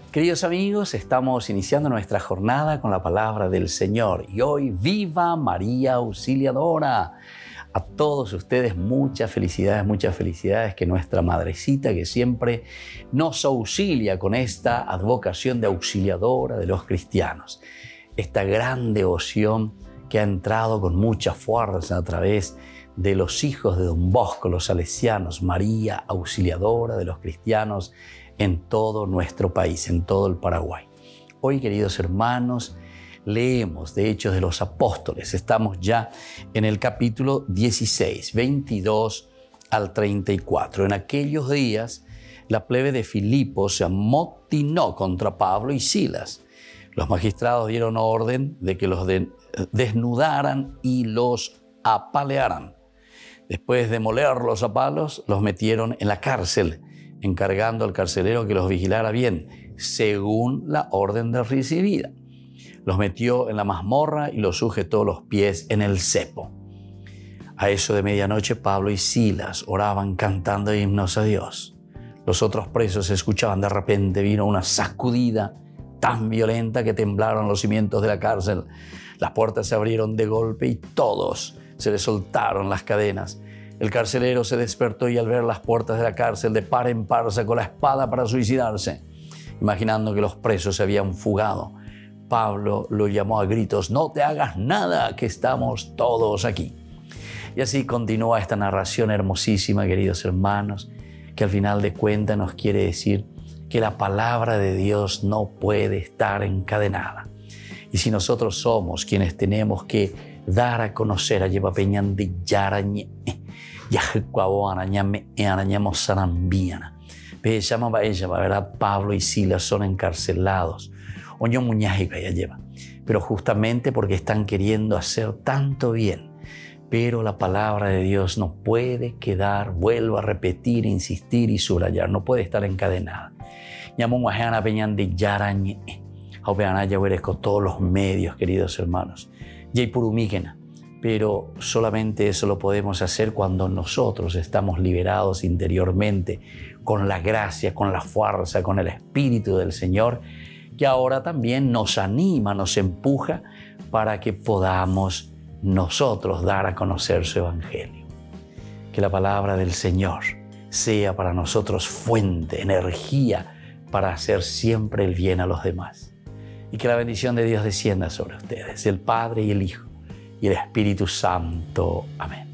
Queridos amigos, estamos iniciando nuestra jornada con la palabra del Señor y hoy viva María Auxiliadora. A todos ustedes muchas felicidades que nuestra madrecita que siempre nos auxilia con esta advocación de auxiliadora de los cristianos. Esta gran devoción que ha entrado con mucha fuerza a través de los hijos de Don Bosco, los salesianos, María Auxiliadora de los cristianos en todo nuestro país, en todo el Paraguay. Hoy, queridos hermanos, leemos de Hechos de los Apóstoles. Estamos ya en el capítulo 16, 22 al 34. En aquellos días, la plebe de Filipos se amotinó contra Pablo y Silas. Los magistrados dieron orden de que los desnudaran y los apalearan. Después de molerlos a palos, los metieron en la cárcel, encargando al carcelero que los vigilara bien, según la orden recibida. Los metió en la mazmorra y los sujetó los pies en el cepo. A eso de medianoche, Pablo y Silas oraban cantando himnos a Dios. Los otros presos escuchaban. De repente vino una sacudida tan violenta que temblaron los cimientos de la cárcel. Las puertas se abrieron de golpe y todos se les soltaron las cadenas. El carcelero se despertó y al ver las puertas de la cárcel de par en par sacó la espada para suicidarse. Imaginando que los presos se habían fugado, Pablo lo llamó a gritos: «No te hagas nada, que estamos todos aquí». Y así continúa esta narración hermosísima, queridos hermanos, que al final de cuentas nos quiere decir que la palabra de Dios no puede estar encadenada. Y si nosotros somos quienes tenemos que dar a conocer a Yepapeñan de Yarañe, ¿verdad? Pablo y Silas son encarcelados. Pero justamente porque están queriendo hacer tanto bien. Pero la palabra de Dios no puede quedar, vuelvo a repetir, insistir y subrayar, no puede estar encadenada. Con todos los medios, queridos hermanos. Pero solamente eso lo podemos hacer cuando nosotros estamos liberados interiormente, con la gracia, con la fuerza, con el Espíritu del Señor, que ahora también nos anima, nos empuja para que podamos nosotros dar a conocer su Evangelio. Que la palabra del Señor sea para nosotros fuente, energía para hacer siempre el bien a los demás. Y que la bendición de Dios descienda sobre ustedes, el Padre y el Hijo y el Espíritu Santo. Amén.